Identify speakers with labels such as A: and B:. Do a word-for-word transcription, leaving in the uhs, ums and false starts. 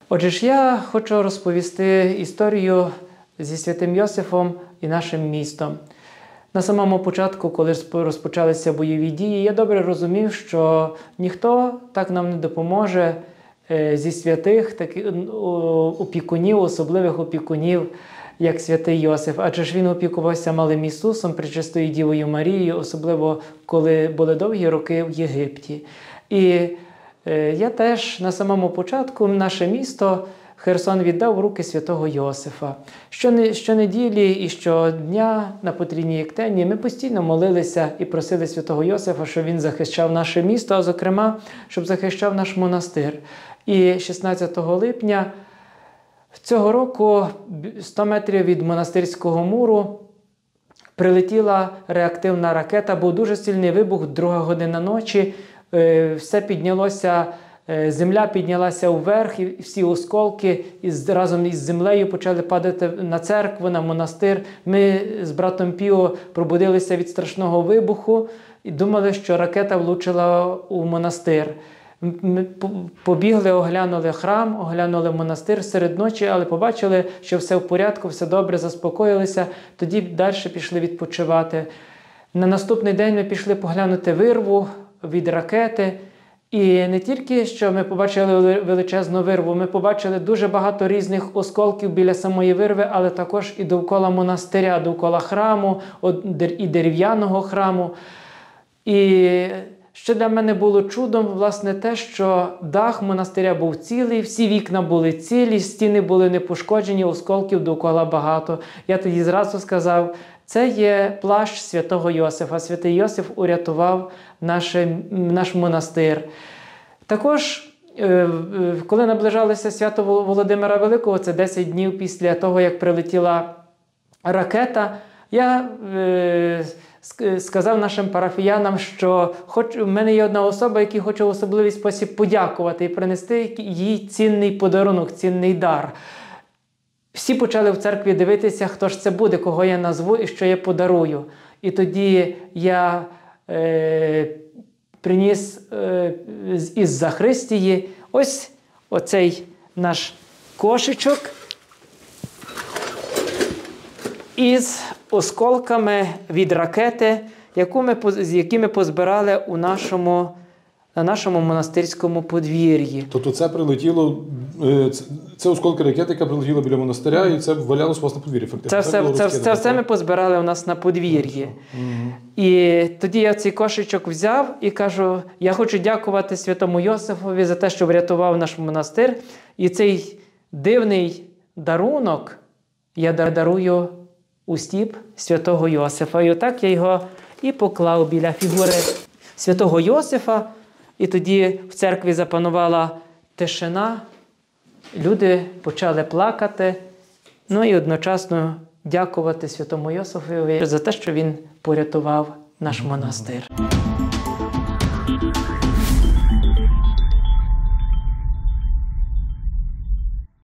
A: Отже ж, я хочу розповісти історію зі святим Йосифом і нашим містом. На самому початку, коли розпочалися бойові дії, я добре розумів, що ніхто так нам не допоможе зі святих, таких опікунів, особливих опікунів, як святий Йосиф. Адже ж він опікувався малим Ісусом, Пречистою Дівою Марією, особливо коли були довгі роки в Єгипті. І я теж на самому початку наше місто Херсон віддав в руки святого Йосифа. Щонеділі і щодня на потрійній єктені ми постійно молилися і просили святого Йосифа, щоб він захищав наше місто, а зокрема, щоб захищав наш монастир. І шістнадцятого липня цього року, сто метрів від монастирського муру, прилетіла реактивна ракета, був дуже сильний вибух, друга година ночі, все піднялося, земля піднялася вверх, і всі осколки із, разом із землею почали падати на церкву, на монастир. Ми з братом Піо пробудилися від страшного вибуху і думали, що ракета влучила у монастир. Ми побігли, оглянули храм, оглянули монастир серед ночі, але побачили, що все в порядку, все добре, заспокоїлися. Тоді далі пішли відпочивати. На наступний день ми пішли поглянути вирву від ракети. І не тільки, що ми побачили величезну вирву, ми побачили дуже багато різних осколків біля самої вирви, але також і довкола монастиря, довкола храму, і дерев'яного храму. І ще для мене було чудом, власне, те, що дах монастиря був цілий, всі вікна були цілі, стіни були не пошкоджені, осколків довкола багато. Я тоді зразу сказав, це є плащ святого Йосифа. Святий Йосиф урятував наш, наш монастир. Також, коли наближалося свято Володимира Великого, це десять днів після того, як прилетіла ракета, я е, сказав нашим парафіянам, що хоч, в мене є одна особа, якій хочу в особливий спосіб подякувати і принести їй цінний подарунок, цінний дар. Всі почали в церкві дивитися, хто ж це буде, кого я назву і що я подарую. І тоді я е, приніс е, із Захристії ось оцей наш кошечок із осколками від ракети, яку ми, які ми позбирали у нашому, на нашому монастирському подвір'ї.
B: Тобто це прилетіло, це осколки ракети, яка прилетіла біля монастиря, і це валялося у вас на подвір'ї, фактично.
A: Це все, це, це, це все ми позбирали у нас на подвір'ї. Угу. І тоді я цей кошечок взяв і кажу, я хочу дякувати святому Йосифові за те, що врятував наш монастир. І цей дивний дарунок я дарую у стіп святого Йосифа. І отак я його і поклав біля фігури святого Йосифа. І тоді в церкві запанувала тишина, люди почали плакати, ну і одночасно дякувати святому Йосифові за те, що він порятував наш монастир.